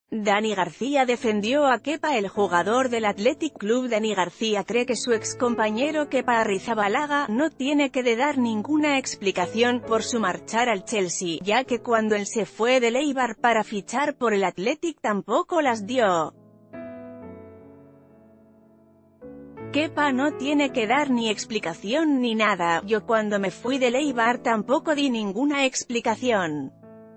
Dani García defendió a Kepa. El jugador del Athletic Club Dani García cree que su excompañero Kepa Arrizabalaga no tiene que dar ninguna explicación por su marchar al Chelsea, ya que cuando él se fue del Eibar para fichar por el Athletic tampoco las dio. Kepa no tiene que dar ni explicación ni nada. Yo cuando me fui del Eibar tampoco di ninguna explicación.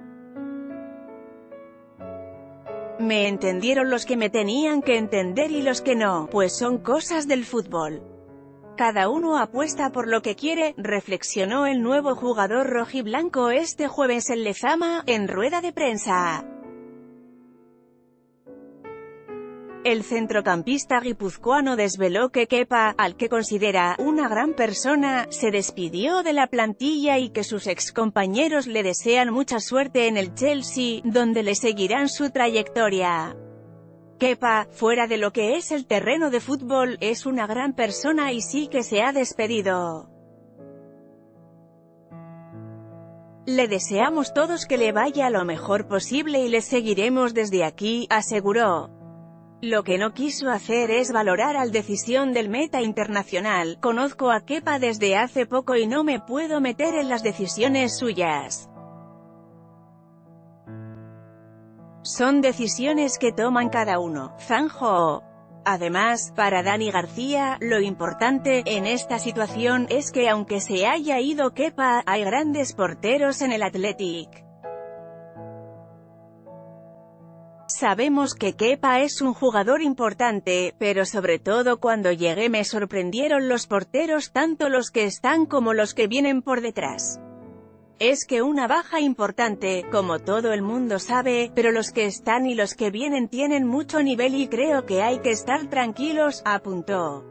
Me entendieron los que me tenían que entender y los que no, pues son cosas del fútbol. Cada uno apuesta por lo que quiere, reflexionó el nuevo jugador rojiblanco este jueves en Lezama, en rueda de prensa. El centrocampista guipuzcoano desveló que Kepa, al que considera una gran persona, se despidió de la plantilla y que sus excompañeros le desean mucha suerte en el Chelsea, donde le seguirán su trayectoria. Kepa, fuera de lo que es el terreno de fútbol, es una gran persona y sí que se ha despedido. Le deseamos todos que le vaya lo mejor posible y le seguiremos desde aquí, aseguró. Lo que no quiso hacer es valorar la decisión del meta internacional. Conozco a Kepa desde hace poco y no me puedo meter en las decisiones suyas. Son decisiones que toman cada uno, zanjó. Además, para Dani García, lo importante en esta situación es que aunque se haya ido Kepa, hay grandes porteros en el Athletic. Sabemos que Kepa es un jugador importante, pero sobre todo cuando llegué me sorprendieron los porteros, tanto los que están como los que vienen por detrás. Es que una baja importante, como todo el mundo sabe, pero los que están y los que vienen tienen mucho nivel y creo que hay que estar tranquilos, apuntó.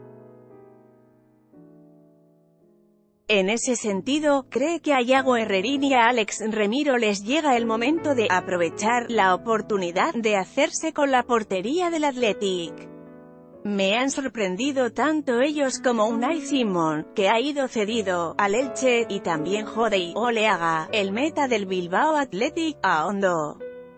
En ese sentido, cree que a Yago Herrerín y a Alex Remiro les llega el momento de aprovechar la oportunidad de hacerse con la portería del Athletic. Me han sorprendido tanto ellos como Unai Simón, que ha ido cedido al Elche, y también Jode Oleaga, el meta del Bilbao Athletic, ahondó.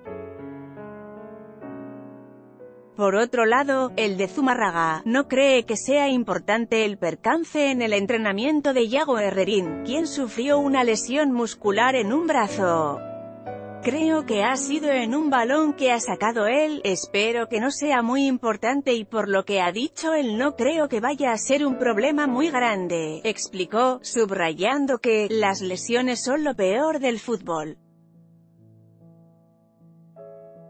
Por otro lado, el de Zumárraga no cree que sea importante el percance en el entrenamiento de Yago Herrerín, quien sufrió una lesión muscular en un brazo. Creo que ha sido en un balón que ha sacado él, espero que no sea muy importante y por lo que ha dicho él no creo que vaya a ser un problema muy grande, explicó, subrayando que las lesiones son lo peor del fútbol.